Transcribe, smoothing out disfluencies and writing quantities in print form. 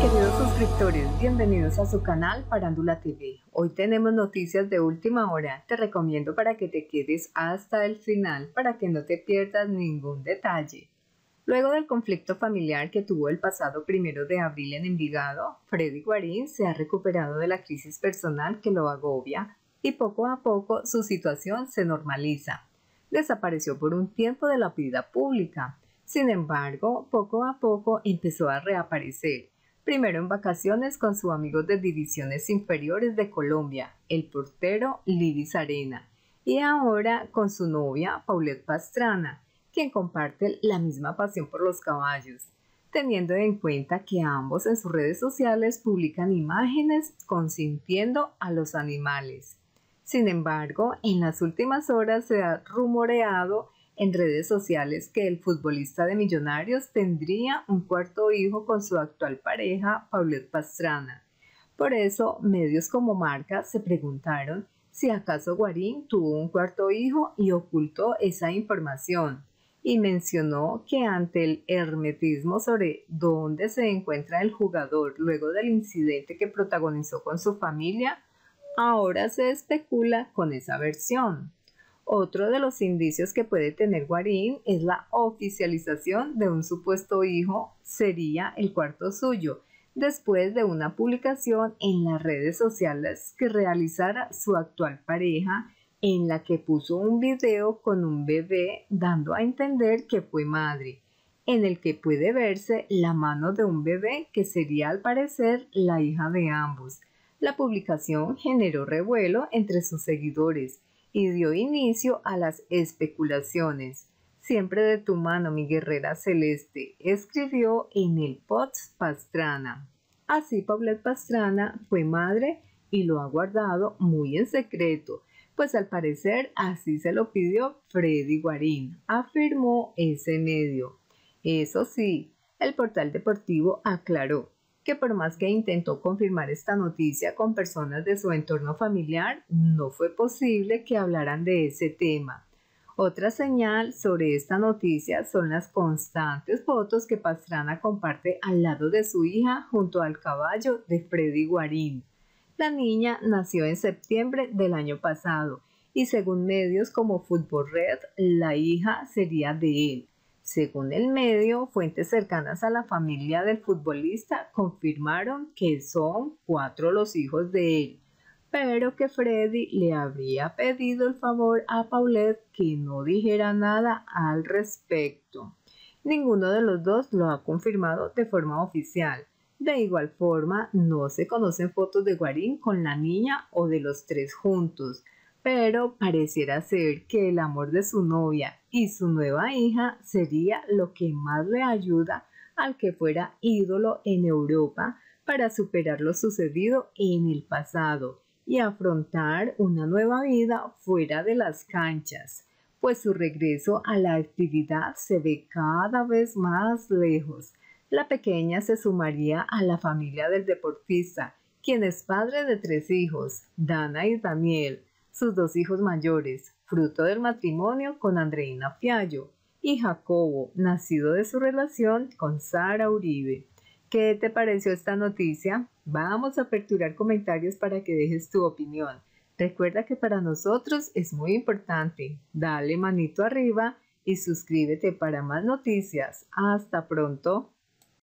Queridos suscriptores, bienvenidos a su canal Farándula TV. Hoy tenemos noticias de última hora. Te recomiendo para que te quedes hasta el final para que no te pierdas ningún detalle. Luego del conflicto familiar que tuvo el pasado 1 de abril en Envigado, Freddy Guarín se ha recuperado de la crisis personal que lo agobia y poco a poco su situación se normaliza. Desapareció por un tiempo de la vida pública. Sin embargo, poco a poco empezó a reaparecer. Primero en vacaciones con su amigo de divisiones inferiores de Colombia, el portero Lidis Arena, y ahora con su novia Paulette Pastrana, quien comparte la misma pasión por los caballos, teniendo en cuenta que ambos en sus redes sociales publican imágenes consintiendo a los animales. Sin embargo, en las últimas horas se ha rumoreado en redes sociales que el futbolista de Millonarios tendría un cuarto hijo con su actual pareja, Paulette Pastrana. Por eso, medios como Marca se preguntaron si acaso Guarín tuvo un cuarto hijo y ocultó esa información, y mencionó que ante el hermetismo sobre dónde se encuentra el jugador luego del incidente que protagonizó con su familia, ahora se especula con esa versión. Otro de los indicios que puede tener Guarín es la oficialización de un supuesto hijo, sería el cuarto suyo, después de una publicación en las redes sociales que realizara su actual pareja, en la que puso un video con un bebé dando a entender que fue madre, en el que puede verse la mano de un bebé que sería al parecer la hija de ambos. La publicación generó revuelo entre sus seguidores y dio inicio a las especulaciones. Siempre de tu mano, mi guerrera celeste, escribió en el post Pastrana. Así Paulette Pastrana fue madre y lo ha guardado muy en secreto, pues al parecer así se lo pidió Freddy Guarín, afirmó ese medio. Eso sí, el portal deportivo aclaró que por más que intentó confirmar esta noticia con personas de su entorno familiar, no fue posible que hablaran de ese tema. Otra señal sobre esta noticia son las constantes fotos que Pastrana comparte al lado de su hija junto al caballo de Freddy Guarín. La niña nació en septiembre del año pasado y según medios como Fútbol Red, la hija sería de él. Según el medio, fuentes cercanas a la familia del futbolista confirmaron que son 4 los hijos de él, pero que Freddy le habría pedido el favor a Paulette que no dijera nada al respecto. Ninguno de los dos lo ha confirmado de forma oficial. De igual forma, no se conocen fotos de Guarín con la niña o de los 3 juntos, pero pareciera ser que el amor de su novia y su nueva hija sería lo que más le ayuda al que fuera ídolo en Europa para superar lo sucedido en el pasado y afrontar una nueva vida fuera de las canchas, pues su regreso a la actividad se ve cada vez más lejos. La pequeña se sumaría a la familia del deportista, quien es padre de 3 hijos, Dana y Daniel, sus 2 hijos mayores, fruto del matrimonio con Andreina Fiallo, y Jacobo, nacido de su relación con Sara Uribe. ¿Qué te pareció esta noticia? Vamos a aperturar comentarios para que dejes tu opinión. Recuerda que para nosotros es muy importante. Dale manito arriba y suscríbete para más noticias. Hasta pronto.